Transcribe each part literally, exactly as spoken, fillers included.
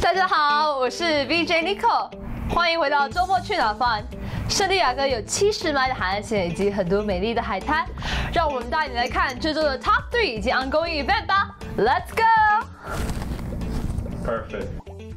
大家好，我是 V J Nico， 欢迎回到周末去哪 Fun。圣地亚哥有七十迈的海岸线以及很多美丽的海滩，让我们带你来看这周的 Top three 以及 Ongoing Event 吧。Let's go! Perfect.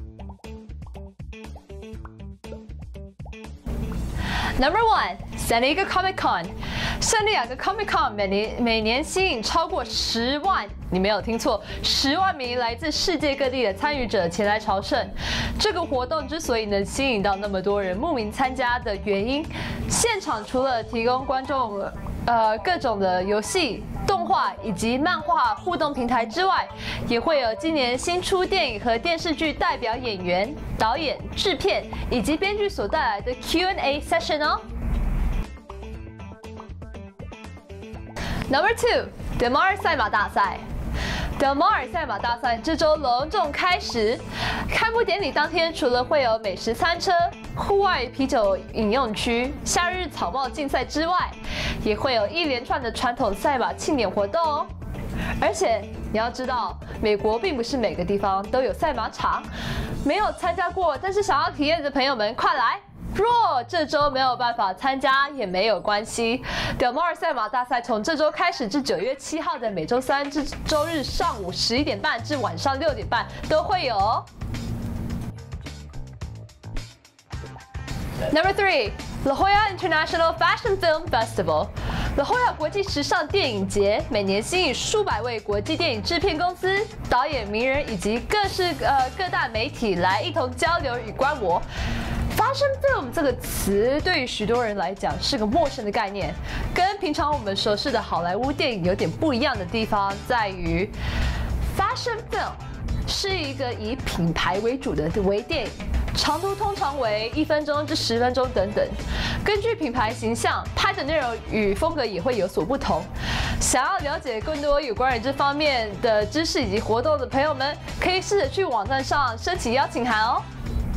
Number one, San Diego Comic Con。圣地亚哥 Comic Con 每年每年吸引超过十万，你没有听错，十万名来自世界各地的参与者前来朝圣。这个活动之所以能吸引到那么多人慕名参加的原因，现场除了提供观众呃各种的游戏、动画以及漫画互动平台之外，也会有今年新出电影和电视剧代表演员、导演、制片以及编剧所带来的 Q and A session 哦。Number two, Del Mar 赛马大赛。Del Mar 赛马大赛这周隆重开始，开幕典礼当天，除了会有美食餐车、户外啤酒饮用区、夏日草帽竞赛之外，也会有一连串的传统赛马庆典活动哦。而且你要知道，美国并不是每个地方都有赛马场，没有参加过但是想要体验的朋友们，快来！若这周没有办法参加也没有关系 ，Del Mar 赛马大赛从这周开始至九月七号的每周三至周日上午十一点半至晚上六点半都会有哦。Number three, La Jolla International Fashion Film Festival。La Jolla 国际时尚电影节每年吸引数百位国际电影制片公司、导演、名人以及各式呃各大媒体来一同交流与观摩。Fashion film 这个词对于许多人来讲是个陌生的概念，跟平常我们熟悉的好莱坞电影有点不一样的地方在于 ，Fashion film 是一个以品牌为主的微电影，长度通常为一分钟至十分钟等等。根据品牌形象，拍的内容与风格也会有所不同。想要了解更多有关于这方面的知识以及活动的朋友们，可以试着去网站上申请邀请函哦。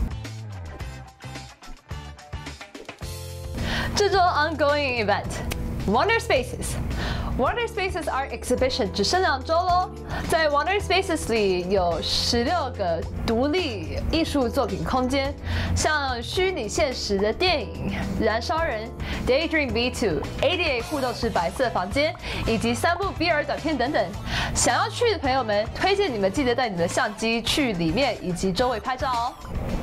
这周 ongoing event Wonder Spaces Wonder Spaces Art Exhibition 只剩两周喽。在 Wonder Spaces 里有十六个独立艺术作品空间，像虚拟现实的电影《燃烧人》、Daydream V 二、A D A 互动式白色房间，以及三部 V R 短片等等。想要去的朋友们，推荐你们记得带你的相机去里面以及周围拍照哦。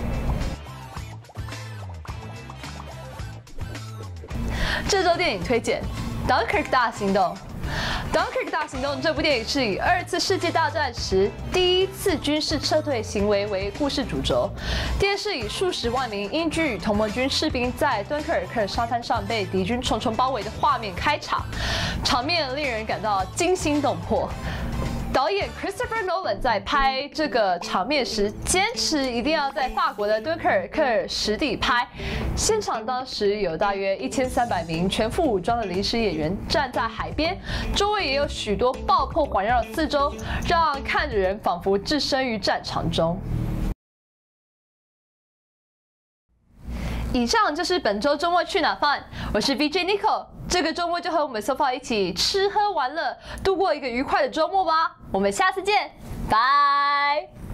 这周电影推荐《Dunkirk 大行动》。《Dunkirk 大行动》这部电影是以二次世界大战时第一次军事撤退行为为故事主轴。电视以数十万名英军与同盟军士兵在敦刻尔克沙滩上被敌军重重包围的画面开场，场面令人感到惊心动魄。导演 Christopher Nolan 在拍这个场面时，坚持一定要在法国的敦刻尔克实地拍。现场当时有大约一千三百名全副武装的临时演员站在海边，周围也有许多爆破环绕四周，让看的人仿佛置身于战场中。以上就是本周周末去哪 Fun， 我是 V J Nico。这个周末就和我们 Sofa 一起吃喝玩乐，度过一个愉快的周末吧。我们下次见，拜。